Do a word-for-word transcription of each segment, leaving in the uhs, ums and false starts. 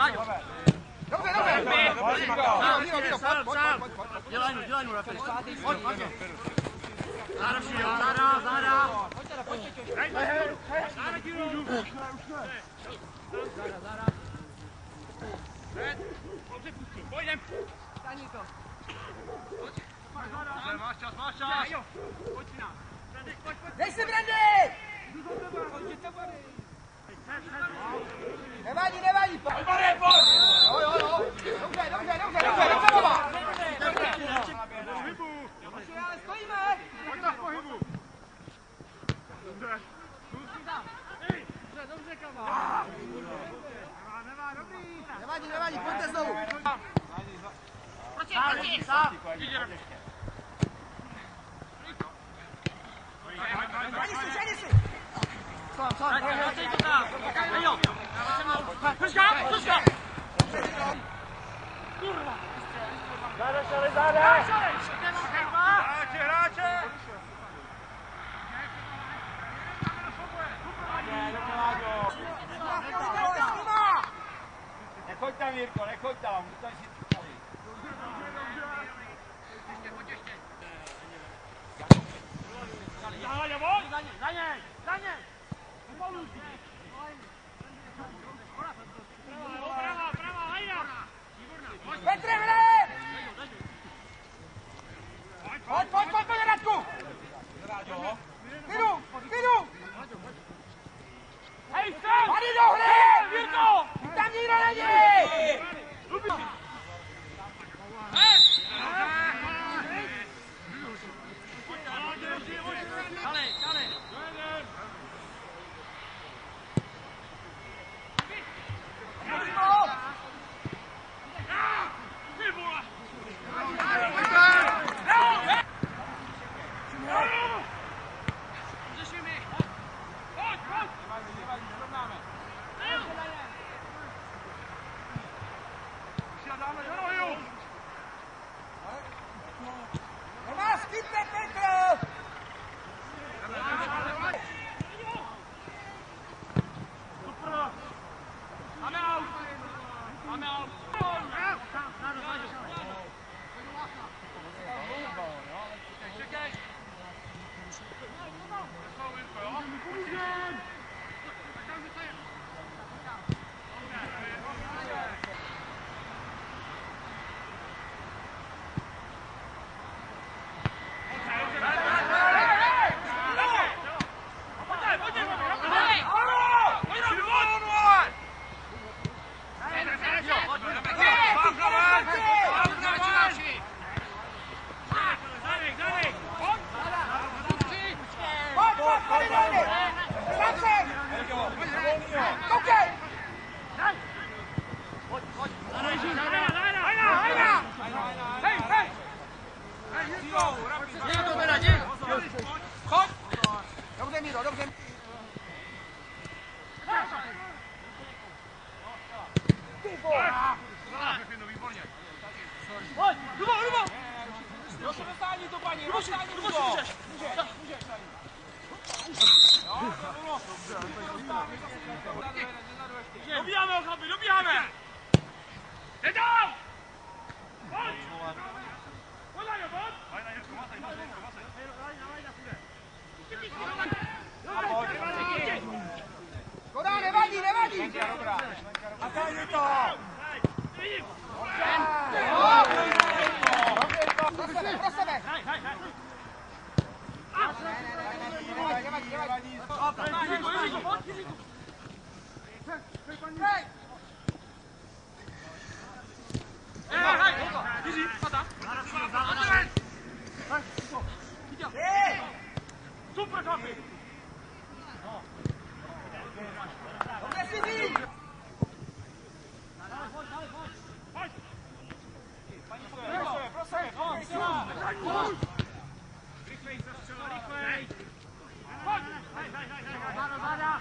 Dobře, dobře. Míro, Míro, pojď, pojď, pojď. Dělaj mu, dělaj mu, Rafael. Pojď, pojď. Záda, záda, záda. Hej, hej, hej. Záda, Díru. Záda, záda. Dobře, pustí. Pojdem. Staní to. Pojď. Máš čas, máš čas. Pojď si nám. Dej si, Brandy! Nevadí, nevadí. Pojď, pojď. Jo, jo, jo. Dobře, dobře, dobře, dobře, dobře, baba. Stojíme. Pojď na pohybu. Dobře. Dobře, dobře, kama. Nemá, nemá, dobrý. Nevadí, nevadí, pojďte znovu. Proti, proti. Sám. Ženi si, ženi si. Sám, sám. Hej, to tam. Hej, jo. Prška, prška. Kurva. Záda, šale, záda. Hráče, hráče. Nechoď tam, Jirko, nechoď tam. Zůstaň si tady. Za něj, za něj, za něj. Prava, prava, hajda. Petře, hle! Pojď, pojď, pojď, pojď, Radku! Jdu, jdu! Hej, sem! Tady do hry! Jirko! Tam nikdo není! Kale, kale! Tomáš, chytne Petr! Máme aut! Máme aut! Čekej! Dobře, Míro, dobře. Pojď, Dubo, Dubo! Jo, se dostání to, paní, dostání to. Můžeš, můžeš. Dobíháme ho, chlapi, dobíháme! Jdeš dál! Pojď! Pojď na něj, pojď! Pojď na něj, komasej, komasej, komasej. Škoda, nevadí, nevadí. A tady je to. Pro sebe, pro sebe. Nevadí, nevadí, nevadí. Hej! Hej, hej! Jiří, pata! Hej! Super, chlapi! Dobře si ví! Pojď! Pro sebe, pro sebe! Rychlej, zastřela, rychlej! Pojď! Hej, hej, hej, hej! Záda, záda!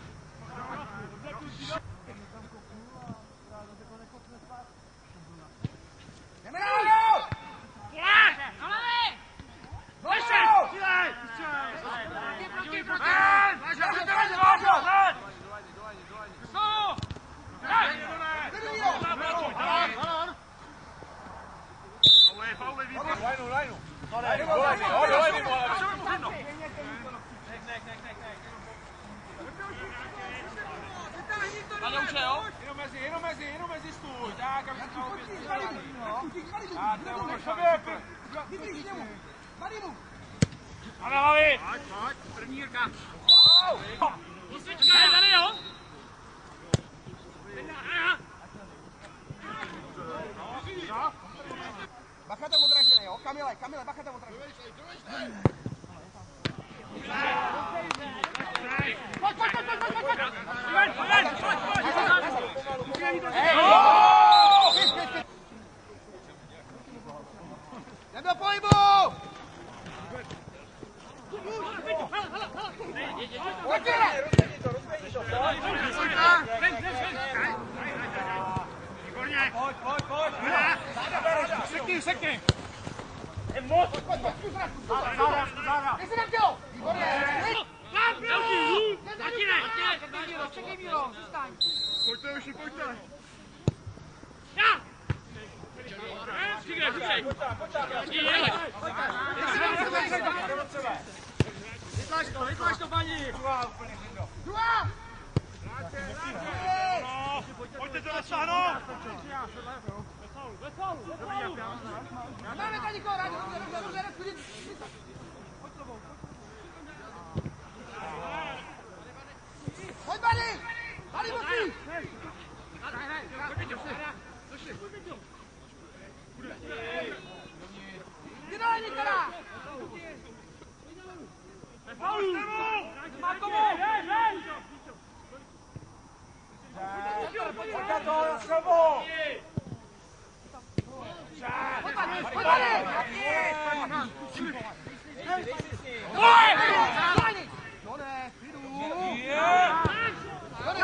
Jdeme na ho! Pojď! Hlavy! Ještě! Střílej! Proti, proti, proti! Vážo, vážo, vážo! Znovu! Hej! První! Lajnu, lajnu. Ale už je, jo? Jenom mezi, jenom mezi, jenom mezi stůj. Tak, aby se to opět. A na hlavy! Pojď, pojď, první Jirka. Hej, tady jo? Bacha tam odražený, jo? Kamile, Kamile, bacha tam odražený. Pojď, pojď, pojď, pojď, pojď, pojď! Ven, ven, pojď, pojď! Jdem do pohybu! Pojď, rozvedni to, rozvedni to. Výborně. Pojď, pojď, pojď. Sekni, sekni. Je moc! Pojď, pojď, pojď, pojď, pojď. Záda, záda. Jestli tam tělo! Výborně! Taky ne, taky ne! Čekej, Míro, zůstaň. Pojďte, už pojďte. Já! Přigrej, přigrej! Vytlač to, vytlač to, paní. Druhá! Pojďte to dosáhnout. Máme tady nikoho, rádi, dobře, dobře, dobře, dobře, pojď, Bady! Bady, musí! Jdi dole, Nikola! Má komu! Pojď na to, na sebe. Pojď, Bady! Pojď, Bady! No ne, klidu! No ne,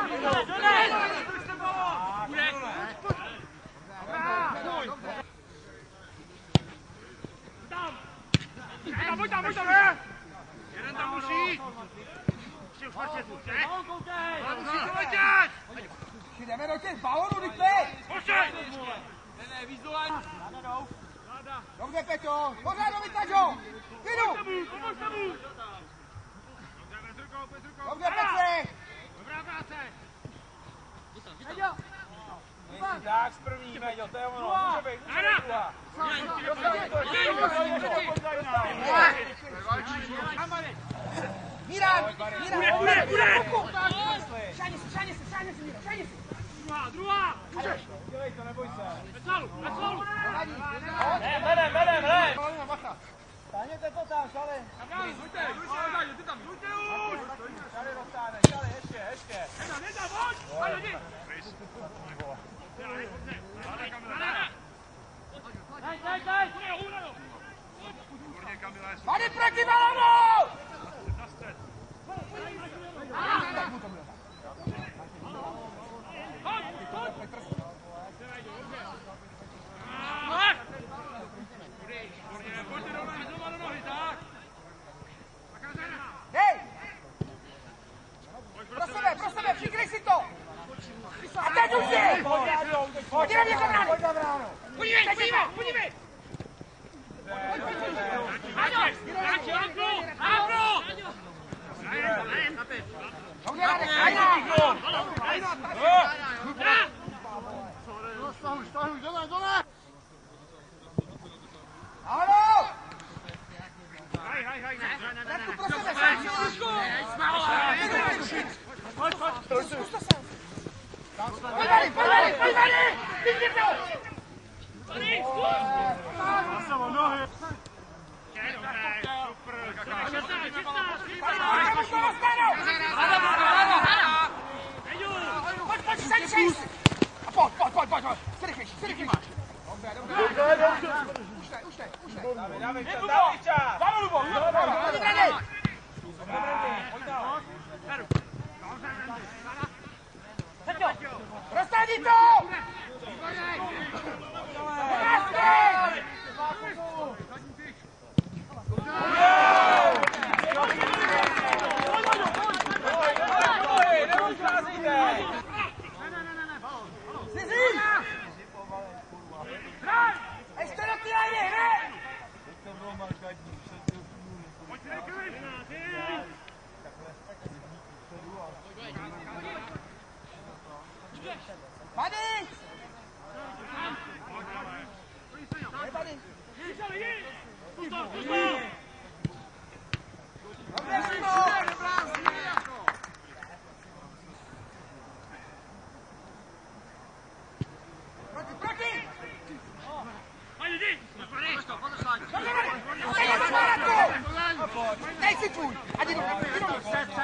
Pojď tam, pojď tam! Jeden tam musí! Musí už parčetu, ne? Ale musí to letět! jdeme do těch balonů, rychle! Počkej! Ne, ne, víc dole! Dobře, Peťo! Pořád do vytažo! Klidu! Pomož tomu! Dobře, Petře! Dobrá práce! Peťo! Tak z první, Meďo, to je ono. Může být, může být druhá. Míran! Míran! Bude, bude! Šáně se, šáně se, šáně se, Míran, šáně se! Druhá, druhá! Dělej to, neboj se. Veslalu, veslalu! Ne, vedem, vedem, vedem. Stáhněte to tam, šale! Zujte, zujte, ty tam, zujte už! Šali dostane, šali, ještě, ještě. Nedá, nedá, pojď! Pojď, jdi! Daj, daj, daj! Tady proti balonu! Hej! Pro sebe, pro sebe, přikryj si to! A teď už je! Pojď na mě za bránu! Podívej, podívej, podívej! Áďo, Áďo, Áďo, Áďo! Dobře, Radek, Áďo! Áďo, Stahuj, stahuj, dole, dole. Áďo! Haj, haj, haj, ne, ne, ne, ne. Radku, pro sebe, šáně! Pojď, pojď. Pojď, Vary, pojď, Vary, pojď, Vary! Ty mě to! Zase o nohy. Pojď, pojď, seď, seď! A pojď, pojď, pojď, pojď, pojď! Jsi rychlejší, jsi rychlejší! Dobře, dobře. Už ne, už ne, už ne. Dávej, dávej čas, dávej čas. Dávej, Lubo! Pojď, Brady! Rozstádí to! Ještě do ty lajny! Dej si tvůj! Ať jdu, jdu, jdu!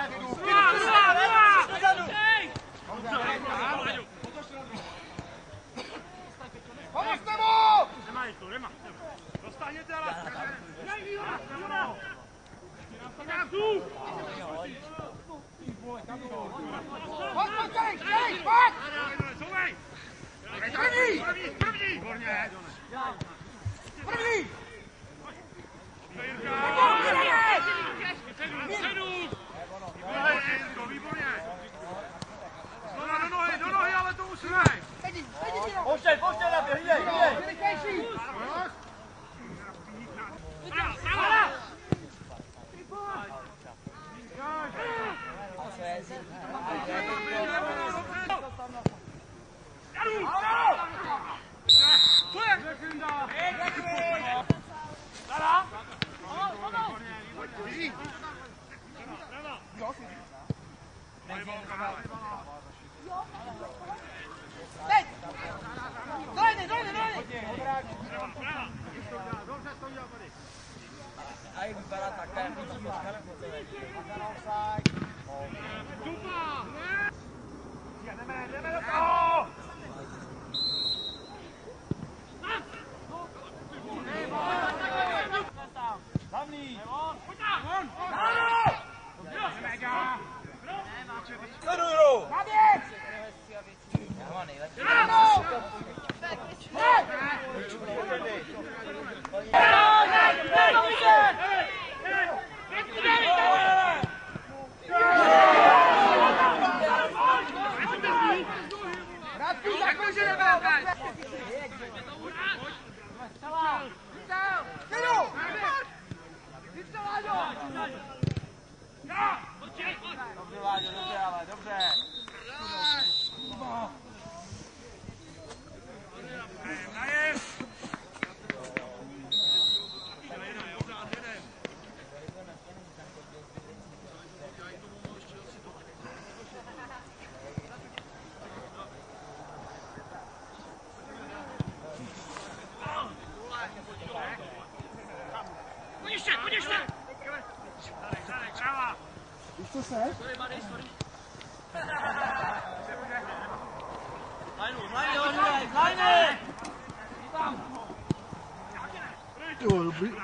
Pomozte mu! Nemá jich to, nemá. Dostáhněte, ale... Pojď, pojď, dej, dej, pojď! Souvej! První! První, první! Výborně! První! Předu! Výborně! Znova do nohy, do nohy, ale to musíme! Sedí, sedí, Dino! Pouštěj, pouštěj na mě, hlídej, hlídej! Rychlejší! Prava, prava! Jadu! Co je? Dada! Běží! Teď! Dojde, dojde, dojde! A jak vypadá takhle, vidíme Dupa! Jdeme, jdeme do toho! Hlavný! Mega! Sleduj hru! Na věc! Já mám nejlepší. Ano! Radku, zakončí nebo! Synu! Víte, Láďo! Dobře, Láďo, dobře, ale dobře. Najez! Pojď pojď ještě! Víš, co seš? Lajnu, lajny, lajny, lajny! Jo, dobrý.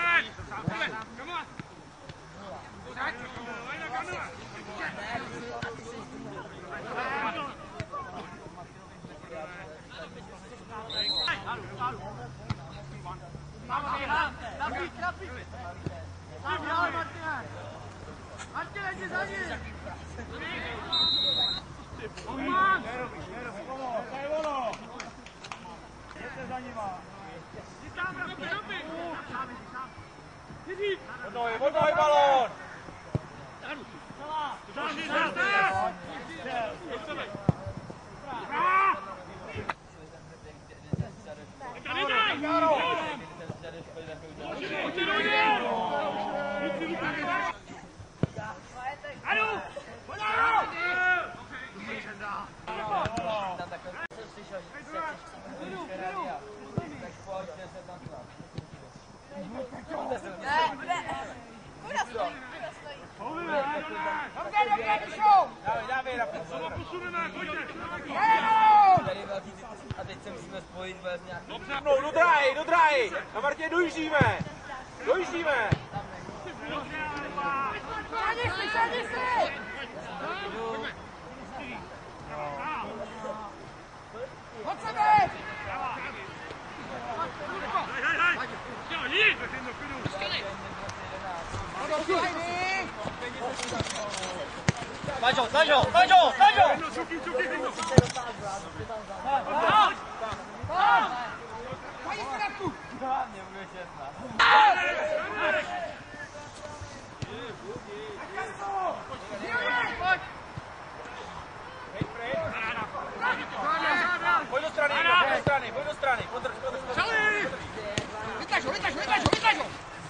Odnohy, odnohy balón! Dobře, dobře, Mišo! Dávej, dávej, Rafa. Posuneme, pojďte! Tady velký a teď se musíme spojit bez nějakých... No, do dráhy, do dráhy! Na Martě dojíždíme! Dojíždíme! Sadni si, sadni si! Pojď se být! Hej, hej, hej! Jo, jít! Tažo, tažo, tažo, tažo! Čuky, čuky, Hino! Pojď se na tu! Hlavně bude šestná. Pojď do strany, pojď do strany, pojď do strany, podrž, podrž, podrž. Vytlač ho, vytlač ho, vytlač ho, vytlač ho!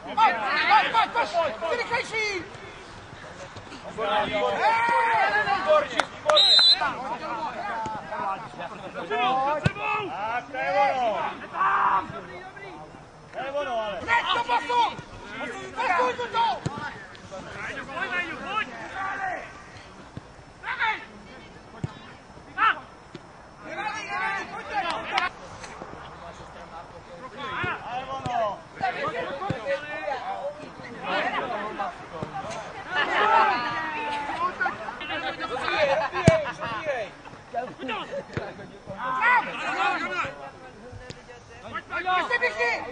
Pojď, pojď, pojď, pojď, ty rychlejší! Tak, to je ono! To je ono, ale! Hned do pasu! Postuj tu to! Pojď, Vejdu, pojď! Ale ono! Ještě běží!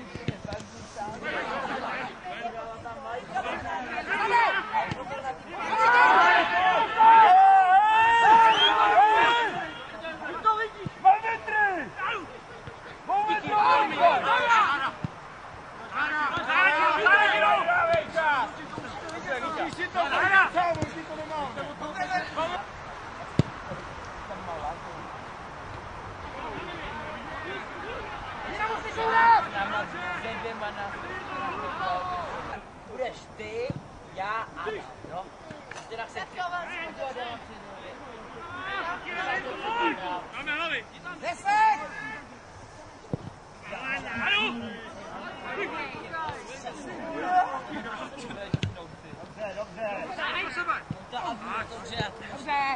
Budeš ty, já a no. Teda se Dáme hlavy! Deset! Anu! Dobře, dobře. Dobře. Dobře.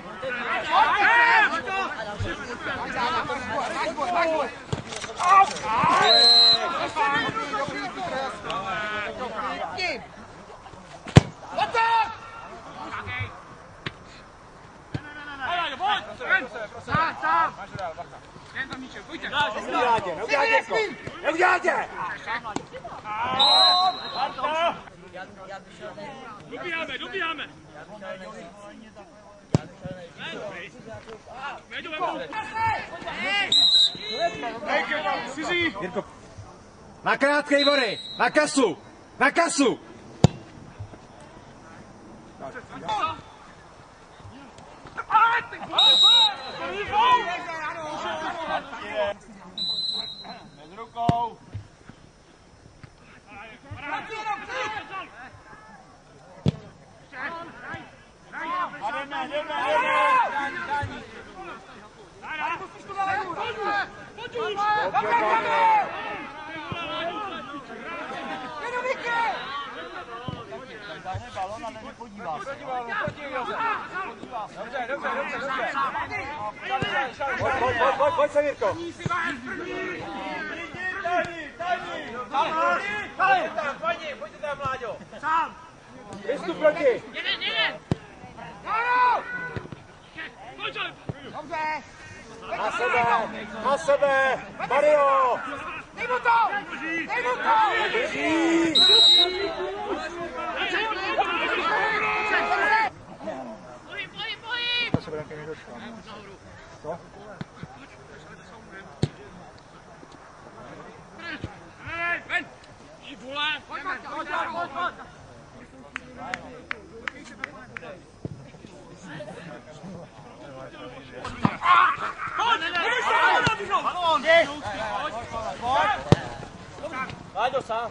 Neuděláte! Dobíháme, dobíháme! Vedu, vedu! Na krátkej vody! Na kasu! Na kasu! Bez rukou! Jdeme, jdeme, jdeme! Dáme balon a nepodívá se. Dobře, dobře, dobře, dobře. Pojď, pojď, pojď, pojď, pojď se, Mirko. Pojďte tam, paní, pojďte tam, Mláďo. Sám! Vystup proti. Jeden, jeden! Dobře. Na sebe, na sebe, Mario. Dej mu to! Dej mu to! Drží. Pohým, pohým, pohým! To se bude někdy dočkat. Co? Ven! Jí vole! Pojď, pojď, pojď, pojď, pojď! Láďo, sám.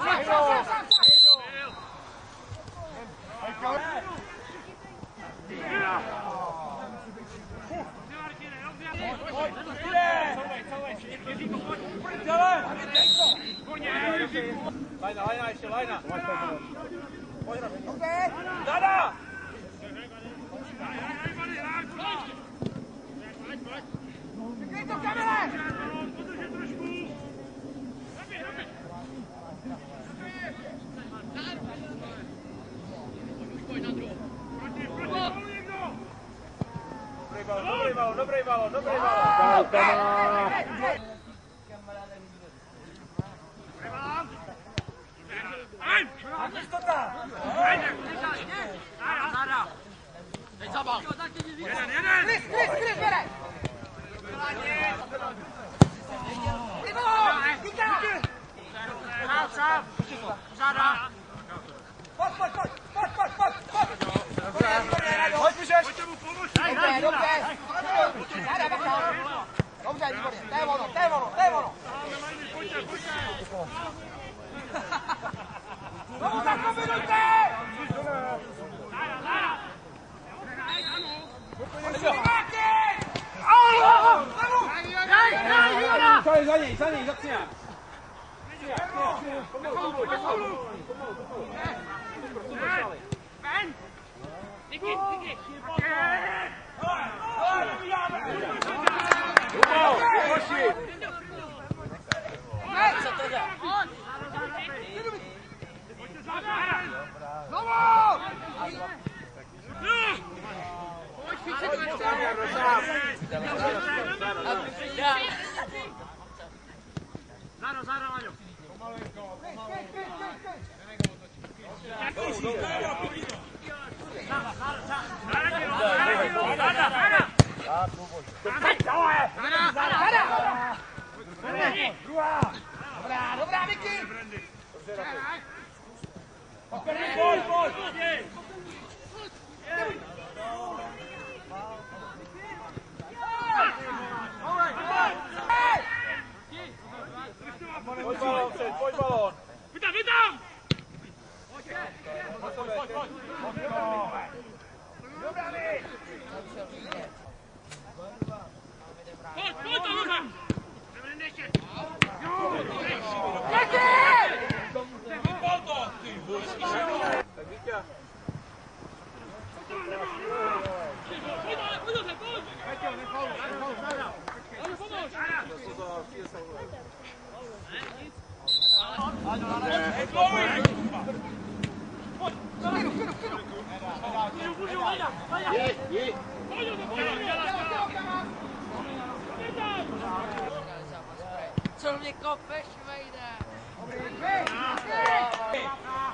Lajna, lajna, ještě lajna. Dobře. Dada! Přikryj to kamere! Dobrý balon, dobrý balon, dobrý balon. Jeden, jeden! Chris, Chris, Chris, bere! Ivo! Díka! Sám, sám! Zada! Pojď, pojď, pojď, pojď, pojď, pojď, pojď! Pojď, můžeš. Pojďte mu pomoct! Dobře, dobře! Dada, bacha! Dobře, výborně, to je ono, to je ono, to je ono! Pojďte, pojďte! Znovu za něj, za nějak. Pomalu, pomalu, pomalu. Ben! Niky, Niky! Co to jde? Znovu! Záro, záro, Laďo. Dobrá, dobrá, Niky! Pojď, pojď! Pojď balón, pojď balón. Vítám, vítám! Dobrá, Niky! Pojď, pojď, to vítám! Tak Vítě. Pojď, pojď, pojď! Co mě kopeš, vejde? Dobrý,